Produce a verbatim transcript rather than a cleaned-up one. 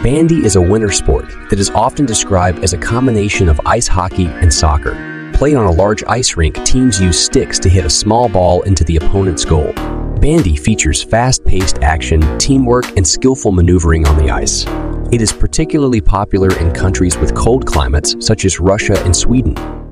Bandy is a winter sport that is often described as a combination of ice hockey and soccer. Played on a large ice rink, teams use sticks to hit a small ball into the opponent's goal. Bandy features fast-paced action, teamwork, and skillful maneuvering on the ice. It is particularly popular in countries with cold climates such as Russia and Sweden.